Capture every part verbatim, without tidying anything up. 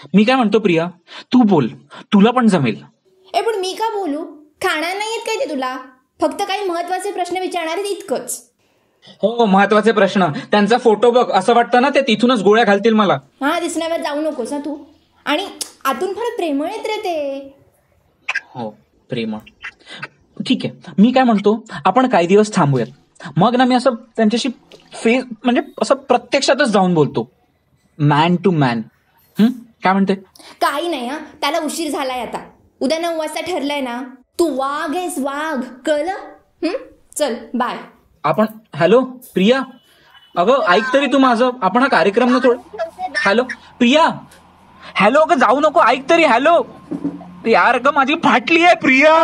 मी काय म्हणतो प्रिया, तू बोल, तुला पण जमेल. ए पण मी का बोलू? खाणार नाही येत काय ते तुला? फक्त काही महत्वाचे प्रश्न विचारणार आहेत इतकंच. हो, महत्वाचे प्रश्न. त्यांचा फोटो बघ, असं वाटतं ना ते तिथूनच गोळ्या घालतील मला. हा, दिसण्यावर जाऊ नकोस ना तू. आणि आतून फार प्रेमळ येत रे ते. हो, प्रेमळ. ठीक आहे, मी काय म्हणतो, आपण काही दिवस थांबूयात. मग ना मी असं त्यांच्याशी फेस म्हणजे असं प्रत्यक्षातच जाऊन बोलतो, मॅन टू मॅन. काय म्हणते? काही नाही हा, त्याला उशीर झालाय आता. उद्या नऊ वाजता ठरलंय ना. तू वाघ आहेस, वाघ, कळलं? चल बाय. आपण हॅलो प्रिया, अगं ऐक तरी तू माझं. आपण हा कार्यक्रम ना थोडं. हॅलो प्रिया, हॅलो, अगं जाऊ नको, ऐक तरी. हॅलो यार, अगं माझी फाटली आहे प्रिया.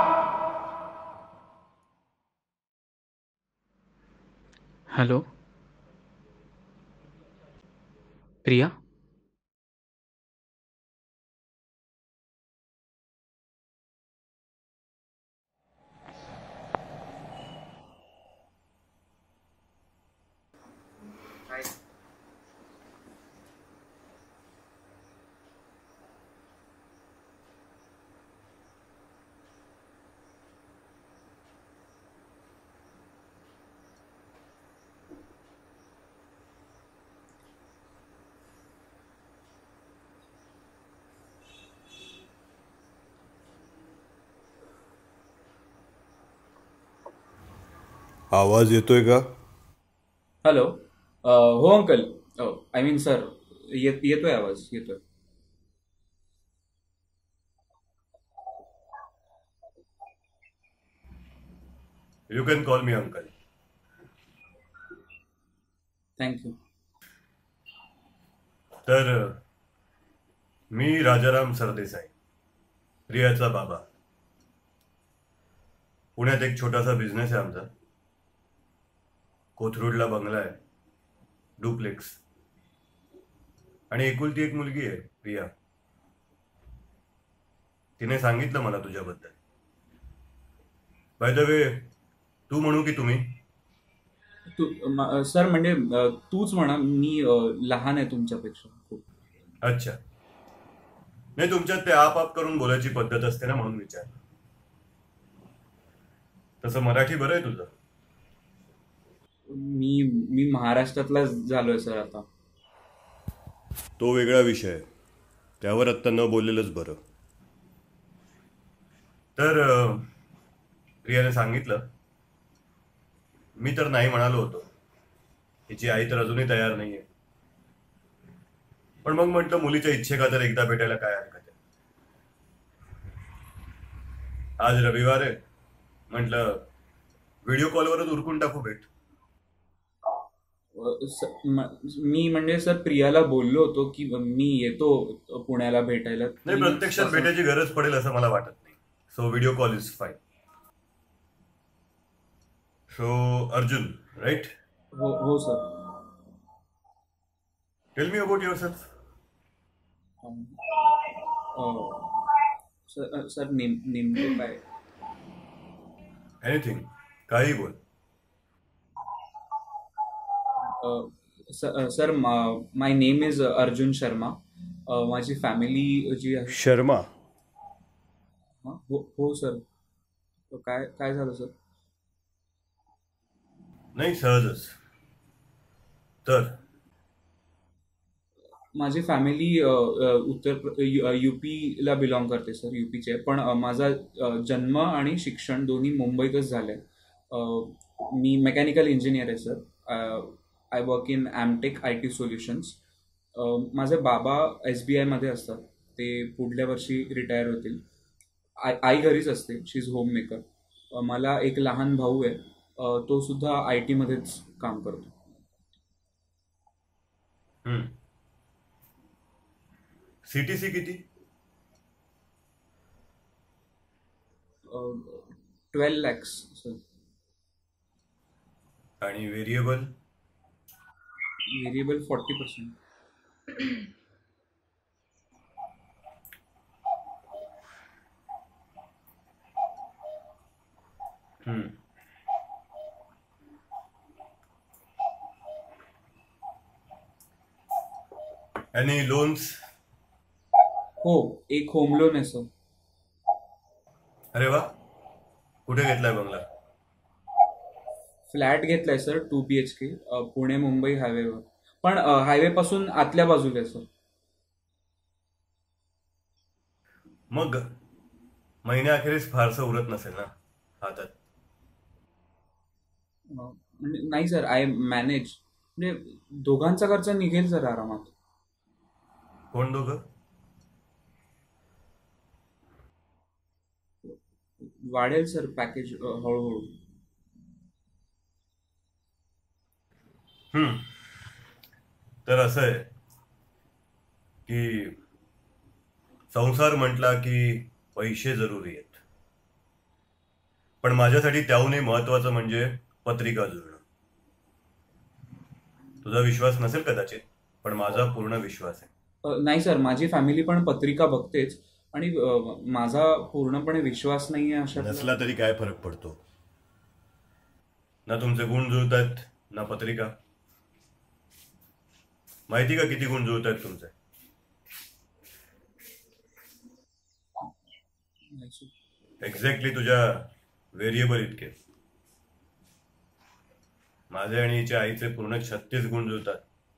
हॅलो प्रिया. आवाज येतोय का? हॅलो. हो अंकल. आय मीन सर, येत येतोय आवाज, येतोय. You can call me uncle. Thank you. तर मी राजाराम सरदेसाई, प्रियाचा बाबा. पुण्यात एक छोटासा बिझनेस आहे आमचा. कोथरूडला बंगला आहे, डुप्लेक्स, आणि एकुलती एक मुलगी आहे प्रिया. तिने सांगितलं मला तुझ्याबद्दल. बाय द वे, तू म्हणू की तुम्ही? तू म- सर म्हणजे अ, तूच म्हणा. मी अ, लहान आहे तुमच्यापेक्षा खूप. अच्छा, नाही तुमच्यात ते आप आप करून बोलायची पद्धत असते ना, म्हणून विचार. तसं मराठी बरं आहे तुझं. मी मी महाराष्ट्रातला झालोय सर आता. तो वेगळा विषय आहे, त्यावर आत्ता न बोललेलंच बरं. तर अं, प्रियाने सांगितलं. मी तर नाही म्हणालो होतो. तिची आई तर अजूनही तयार नाहीये. पण मग म्हटलं, मुलीच्या इच्छेका तर एकदा भेटायला काय हरकत आहे. आज रविवार आहे, म्हटलं व्हिडिओ कॉलवरच उरकून टाकू भेट. अ, स- म- मी म्हणजे सर प्रियाला बोललो होतो की मी येतो पुण्याला भेटायला. नाही, ती प्रत्यक्षात तसं- भेटायची गरज पडेल असं मला वाटत नाही. So video call is fine. So Arjun, right? हो हो sir. Tell me about yourself. Sir sir name नेमकं काय? एनिथिंग, काही बोल. Sir, my name is Arjun Sharma. माझी फॅमिली जी आहे. शर्मा? हा, हो हो सर. काय काय झालं सर? नाही, सहजच. तर माझी फॅमिली उत्तर युपीला बिलॉंग करते सर, युपीचे. पण अ, माझा अ, जन्म आणि शिक्षण दोन्ही मुंबईतच झालंय. अ, मी मेकॅनिकल इंजिनियर आहे sir. I work in Amtech I T solutions. माझे बाबा एस बी आयमध्ये असतात. ते पुढल्या वर्षी रिटायर होतील. आई आई घरीच असते, शी इज होम मेकर. मला एक लहान भाऊ आहे. अ, तो सुद्धा आय टीमध्येच काम करतो. सीटीसी किती? Twelve lakhs sir. आणि व्हेरिएबल? Variable forty percent. आणि लोन्स? हो, एक होम लोन आहे सर. अरे वा, कुठे घेतलाय बंगला? फ्लॅट घेतलाय sir, two B H K, Pune Mumbai हायवेवर. पण हायवे पासून आतल्या बाजूला आहे सर. मग महिन्याअखेरीस फारसं उरत नसेल ना हातात? अ, म्हणजे नाही सर, आय मॅनेज. म्हणजे दोघांचा खर्च निघेल सर आरामात. कोण दोघं? वाढेल सर पॅकेज हळूहळू. हम्म तर असं आहे की संसार म्हटला की पैसे जरुरी आहेत, पण माझ्यासाठी त्याहूनही महत्वाचं म्हणजे पत्रिका जुळणं. तुझा विश्वास नसेल कदाचित, पण माझा पूर्ण विश्वास आहे. अ, नाही सर, माझी फॅमिली पण पत्रिका बघतेच आणि अ, माझा पूर्णपणे विश्वास नाही आहे अशा. नसला तरी काय फरक पडतो? ना तुमचे गुण जुळत आहेत ना पत्रिका. माहिती का किती गुण जुळत आहेत तुमचे? एक्झॅक्टली तुझ्या व्हेरिएबल इतके. माझे आणि हिच्या आईचे पूर्ण छत्तीस गुण जुळतात.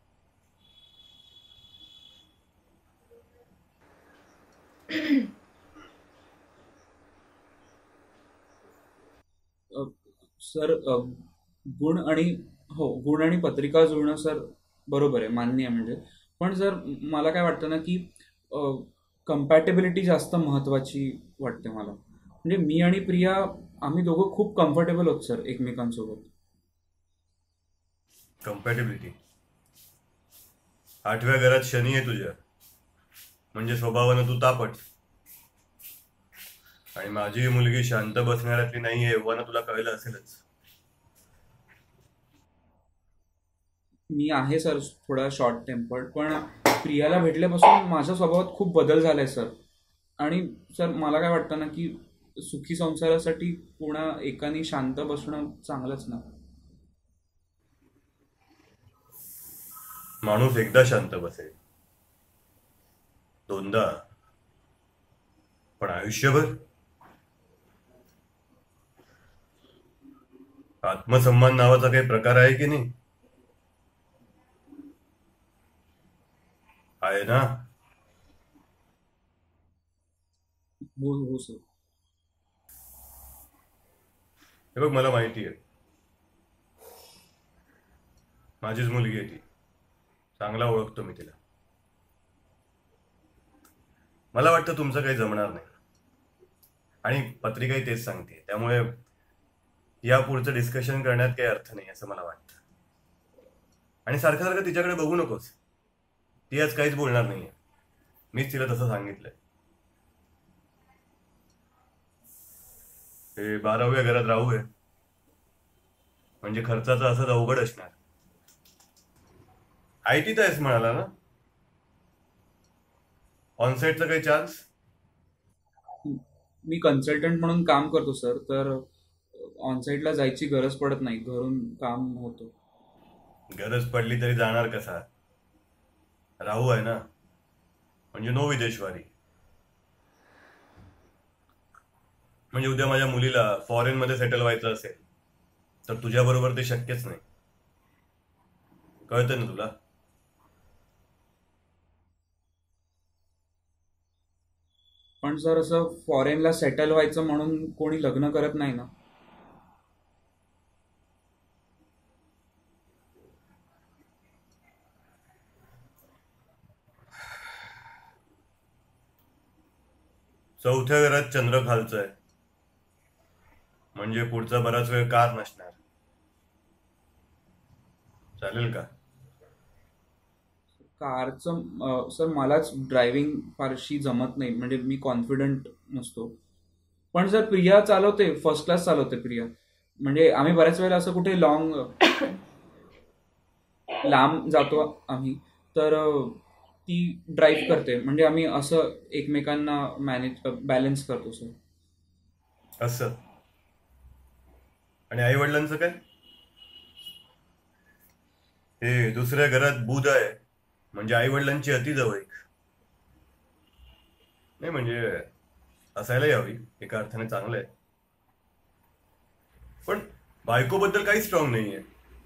अ, सर, अ, गुण आणि हो, गुण आणि पत्रिका जुळणं सर बरोबर आहे, मान्य आहे. म्हणजे पण सर, मला काय वाटतं ना की कम्पॅटेबिलिटी जास्त महत्वाची वाटते मला. म्हणजे मी आणि प्रिया, आम्ही दोघं खूप कम्फर्टेबल होत सर एकमेकांसोबत. कम्पॅटेबिलिटी? आठव्या घरात शनी आहे तुझ्या, म्हणजे स्वभावानं तू तापट. आणि माझी मुलगी शांत बसणाऱ्यातली नाहीये, एव्हाना तुला कळलं असेलच. मी आहे सर थोडा शॉर्ट टेम्पर्ड, पण प्रियाला भेटल्यापासून माझ्या स्वभावात खूप बदल झालाय सर. आणि सर, मला काय वाटतं ना की सुखी संसारासाठी पुन्हा एकाने शांत बसणं चांगलंच ना. माणूस एकदा शांत बसेल, दोनदा, पण आयुष्यभर? आत्मसन्मान नावाचा काही प्रकार आहे की नाही? आहे ना? हो हो सर. हे बघ, मला माहिती आहे, माझीच मुलगी आहे ती, चांगला ओळखतो मी तिला. मला वाटतं तुमचं काही जमणार नाही, आणि पत्रिकाही तेच सांगते. त्यामुळे या पुढचं डिस्कशन करण्यात काही अर्थ नाही असं मला वाटतं. आणि सारखं सारखं तिच्याकडे बघू नकोस. ती आज काहीच बोलणार नाहीये, मीच तिला तसं सांगितलंय. हे बाराव्या घरात राहू आहे म्हणजे खर्चाचं असंच अवघड असणार. आयटीत आहेस म्हणाला ना? ऑनसाईटचा काही चान्स? मी कन्सल्टंट म्हणून काम करतो सर, तर ऑनसाईटला जायची गरज पडत नाही, घरून काम होतं. गरज पडली तरी जाणार कसा? राहू आहे ना, म्हणजे नो विदेशवारी. म्हणजे उद्या माझ्या मुलीला फॉरेन मध्ये सेटल व्हायचं असेल तर तुझ्या बरोबर ते शक्यच नाही. कळतं ना तुला? पण सर, असं फॉरेनला सेटल व्हायचं म्हणून कोणी लग्न करत नाही ना. चौथ्या घरात चंद्र खालचं आहे, म्हणजे पुढचा बराच वेळ कार नसणार. चालेल का? कारचं अं, सर, मलाच ड्रायव्हिंग फारशी जमत नाही, म्हणजे मी कॉन्फिडंट नसतो. पण सर, प्रिया चालवते, फर्स्ट क्लास चालवते प्रिया. म्हणजे आम्ही बऱ्याच वेळेला असं कुठे लॉंग लांब जातो आम्ही, तर अं, ती ड्राईव्ह करते. म्हणजे आम्ही असं एकमेकांना मॅनेज बॅलन्स करतो सर. असं? आणि आई वडिलांचं काय? हे दुसऱ्या घरात बुध आहे, म्हणजे आई वडिलांची अति जवळीक. नाही म्हणजे असायलाही हवी, एका अर्थाने चांगलं आहे, पण बायकोबद्दल काही स्ट्रॉंग नाहीये.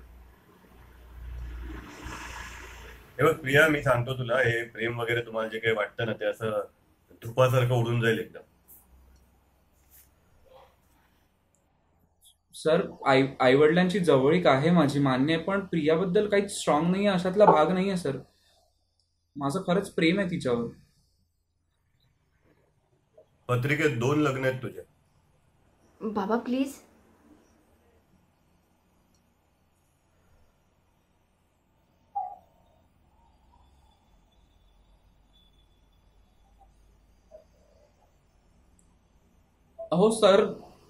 हे बघ प्रिया, मी सांगतो तुला, हे प्रेम वगैरे तुम्हाला जे काही वाटतं ना, ते असं धुपासारखं उडून जाईल एकदम. सर, आई आई वडिलांची जवळीक आहे माझी, मान्य आहे, पण प्रियाबद्दल काहीच स्ट्रॉंग नाही आहे अशातला भाग नाही आहे सर. माझं खरंच प्रेम आहे तिच्यावर. पत्रिकेत दोन लग्न आहेत तुझे. बाबा प्लीज. अहो सर,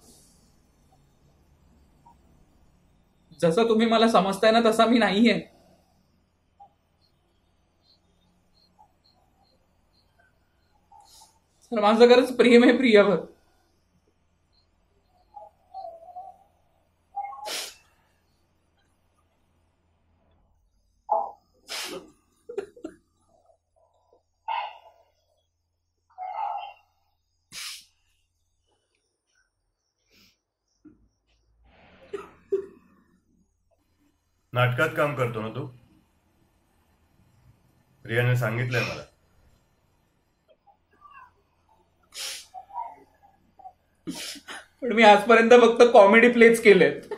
जसं तुम्ही मला समजताय ना तसा मी नाहीये. सर, माझं खरंच प्रेम आहे प्रियावर. नाटकात काम करतो ना तू? प्रियाने सांगितलंय मला. पण मी आजपर्यंत फक्त कॉमेडी प्लेच केलेत.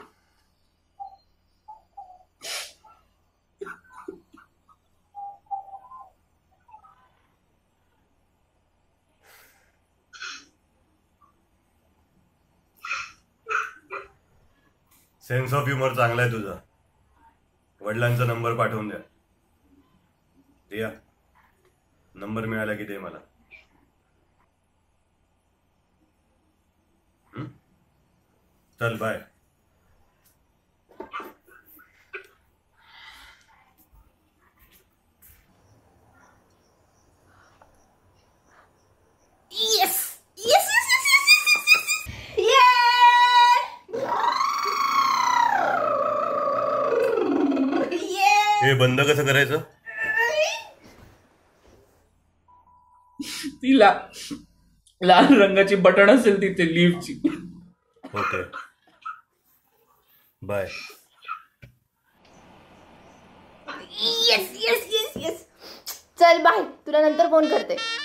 सेन्स ऑफ ह्युमर चांगला आहे तुझा. वडिलांचा नंबर पाठवून द्या. प्रिया, नंबर मिळाला की दे मला. हं? चल bye. Yes yes yes yes ये. हे बंद कसं करायचं? ती ला लाल रंगाची बटन असेल तिथे लिव्हची. Okay, bye. Yes yes yes yes. चल बाय, तुला नंतर फोन करते.